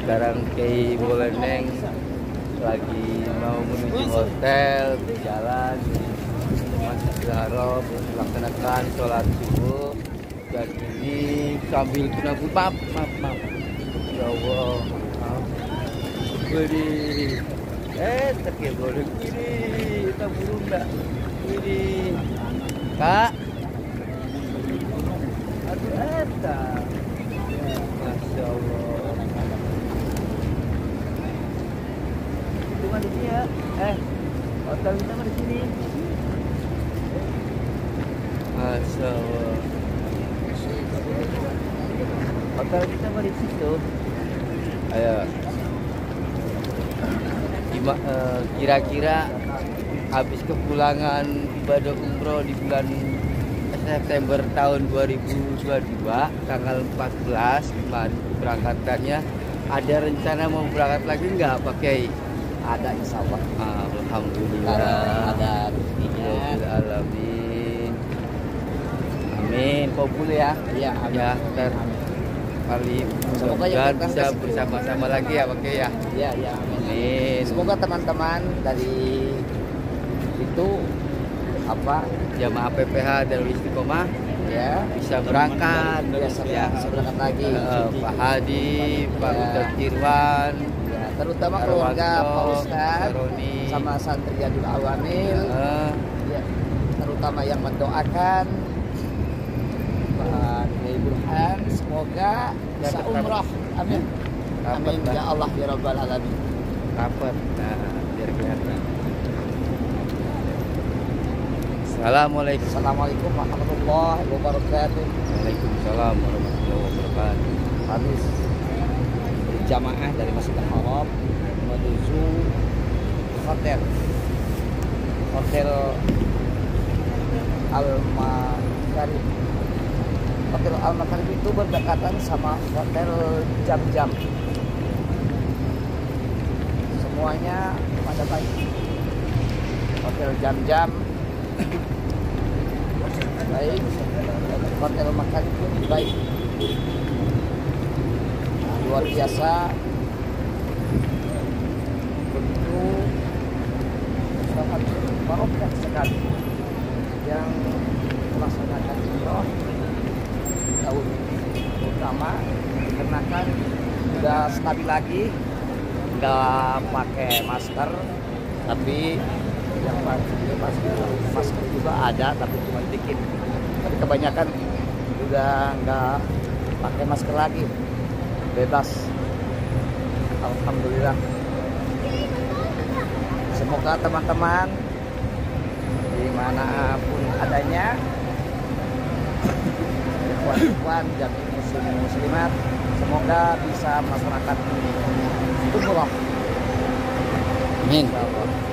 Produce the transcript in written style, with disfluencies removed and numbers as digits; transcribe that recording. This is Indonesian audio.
Sekarang Kiai Boleneng lagi mau menuju hotel, berjalan Masjidil Haram, melaksanakan sholat subuh. Dan ini sambil kena maaf. Ya Allah, maaf. Beri, tak ya boleh ini, kita burung dah. Ini, Kak. Aduh, Masya Allah. Cuma di sini ya. Hotel kita mah di sini. Masya Allah. Hotel kita mah di situ. Ayo. Kira-kira habis kepulangan ibadah umroh di bulan September tahun 2022 tanggal 14 kemarin keberangkatannya, ada rencana mau berangkat lagi nggak Pak Kiai? Ada, insya Allah. Alhamdulillah. Ada rezekinya. Alamin. Amin. Kabul ya. Iya, ya. Ntar kali semoga mudah-mudahan bisa bersama-sama lagi ya Pak Kiai ya. Iya, amin. Semoga teman-teman dari itu jamaah PPH Darul Istiqomah ya bisa berangkat ya, berangkat lagi. Pak Hadi, Pak Ustaz Kirwan, ya, terutama keluarga Pak Ustaz sama Santriyadul Awamil, ya, terutama yang mendoakan Pak Kiai Burhan semoga bisa umroh. Amin. Amin ya Allah ya Rabbal Alamin. Rapat. Nah, biar kelihatan. Assalamualaikum warahmatullahi wabarakatuh. Waalaikumsalam warahmatullahi wabarakatuh. Habis berjamaah dari Masjidil Haram menuju hotel Al-Makarib. Hotel Al-Makarib itu berdekatan sama hotel Jam-Jam. Semuanya pada baik. Hotel Jam-Jam baik, hotel makan pun baik, luar biasa. Begitu sangat barokah sekali yang melaksanakan umroh tahun ini, terutama dikarenakan sudah stabil lagi, nggak pakai masker, tapi yang masker juga ada, tapi cuma dikit. Tapi kebanyakan udah nggak pakai masker lagi, bebas. Alhamdulillah. Semoga teman-teman dimanapun adanya, ikhwan-ikhwan dan muslimat, semoga bisa melaksanakan umroh. Amin.